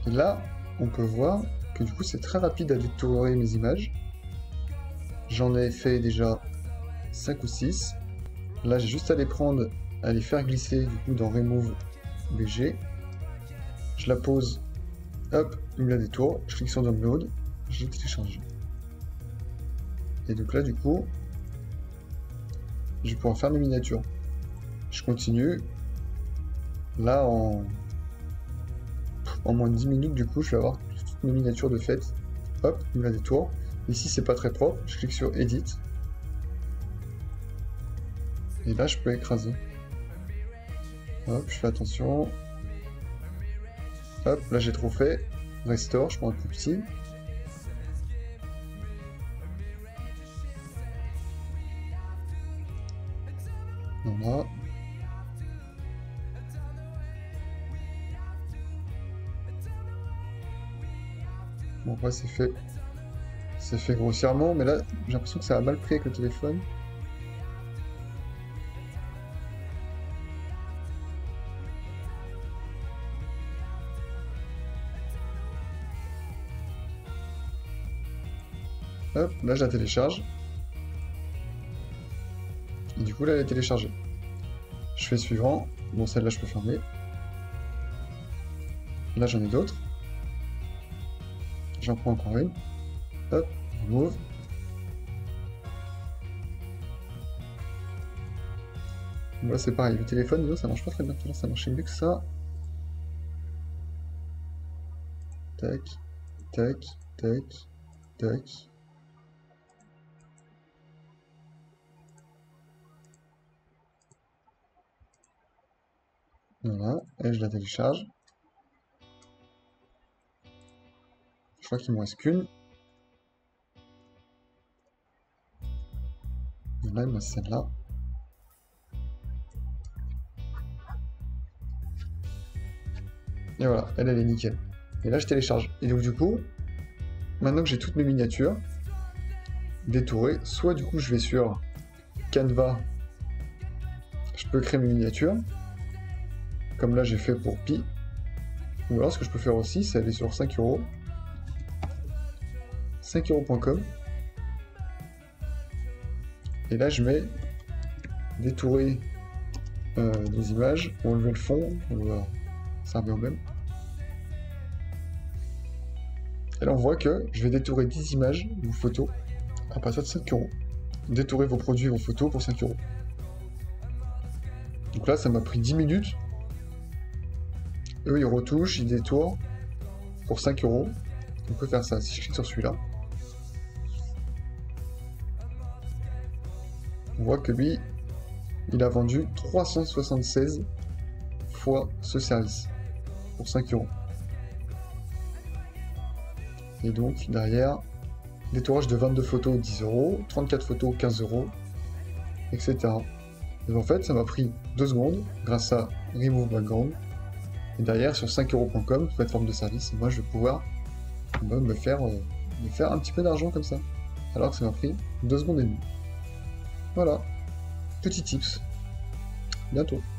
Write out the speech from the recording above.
Et là, on peut voir que du coup, c'est très rapide à détourer mes images. J'en ai fait déjà 5 ou 6. Là, j'ai juste à les prendre, à les faire glisser du coup dans Remove BG. Je la pose, hop, il me la détourne. Je clique sur Download, je télécharge. Et donc là, du coup, je vais pouvoir faire mes miniatures. Je continue. Là, en moins de 10 minutes, du coup, je vais avoir toutes mes miniatures de fait. Hop, il me la détourne. Ici, c'est pas très propre. Je clique sur Edit. Et là, je peux écraser. Hop, je fais attention. Hop, là, j'ai trop fait. Restore, je prends un plus petit. Voilà. Bon, après, c'est fait. C'est fait grossièrement, mais là, j'ai l'impression que ça a mal pris avec le téléphone. Hop, là, je la télécharge. Et du coup, là, elle est téléchargée. Je fais suivant. Bon, celle-là, je peux fermer. Là, j'en ai d'autres. J'en prends encore une. Hop, remove. Là, c'est pareil. Le téléphone, non, ça marche pas très bien. Tout à l'heure, ça marchait mieux que ça. Tac, tac, tac, tac. Voilà, et je la télécharge. Je crois qu'il me reste qu'une. Voilà, il me reste celle-là. Et voilà, elle est nickel. Et là, je télécharge. Et donc, du coup, maintenant que j'ai toutes mes miniatures détourées, soit du coup, je vais sur Canva, je peux créer mes miniatures, comme là, j'ai fait pour Pi. Ou alors, ce que je peux faire aussi, c'est aller sur 5 €. 5euros.com. Et là, je mets détourer des images, enlever le fond, on va servir au même. Et là, on voit que je vais détourer 10 images ou photos à partir de 5 €. Détourer vos produits, vos photos pour 5 €. Donc là, ça m'a pris 10 minutes. Eux, ils retouchent, ils détournent pour 5 €. On peut faire ça. Si je clique sur celui-là, on voit que lui, il a vendu 376 fois ce service pour 5 €. Et donc, derrière, détourage de 22 photos, 10 €, 34 photos, 15 €, etc. Et en fait, ça m'a pris 2 secondes grâce à Remove Background. Et derrière, sur 5euros.com, plateforme de service, moi, je vais pouvoir me faire un petit peu d'argent comme ça. Alors que ça m'a pris 2 secondes et demie. Voilà. Petit tips. Bientôt.